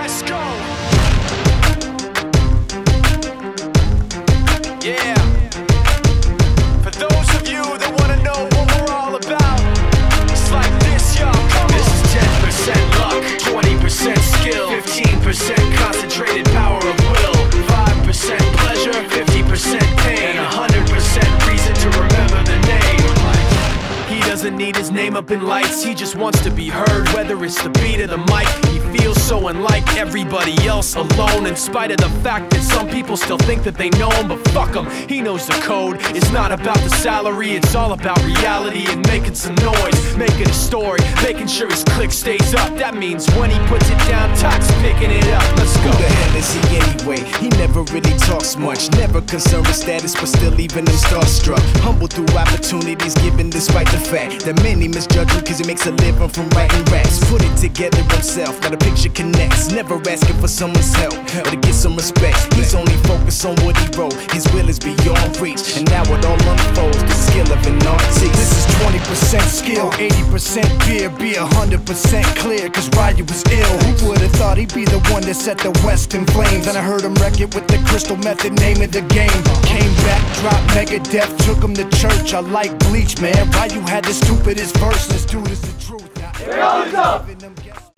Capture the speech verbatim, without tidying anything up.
Let's go. Yeah. For those of you that wanna know what we're all about, it's like this, y'all. Come on. This is ten percent luck, twenty percent skill, fifteen percent concentrated power of will, five percent pleasure, fifty percent pain, and one hundred percent reason to remember the name. He doesn't need his name up in lights, he just wants to be heard, whether it's the beat or the mic. He feels so unlike everybody else, alone, in spite of the fact that some people still think that they know him. But fuck him, he knows the code. It's not about the salary, it's all about reality and making some noise, making a story, making sure his click stays up. That means when he puts it down, Tox picking it up. Let's go. Who the hell is he anyway? He never really talks much, never concerned with status, but still leaving him starstruck. Humble through opportunities given despite the fact that many misjudge him cause he makes a living from writing raps. Put it together himself, now the picture connects. Never asking for someone's help or to get some respect. He's only focused on what he wrote, his will is beyond reach, and now it all unfolds, the skill of an artist. This is twenty percent skill, eighty percent fear, be one hundred percent clear, cause Ryu was ill. Who would've thought he'd be the one that set the West in flames? And I heard him wreck it with the Crystal Method, name of the game. Came back, dropped Megadeth, took him to church. I like Bleach, man. Ryu had the stupidest verse, this dude is the truth. Here we go.